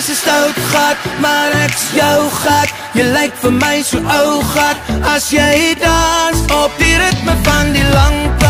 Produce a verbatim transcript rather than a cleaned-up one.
is 'n stout gat, maar ek's jou gat. Jy lyk vir my so ou gat, as jy dans op die ritme van die lang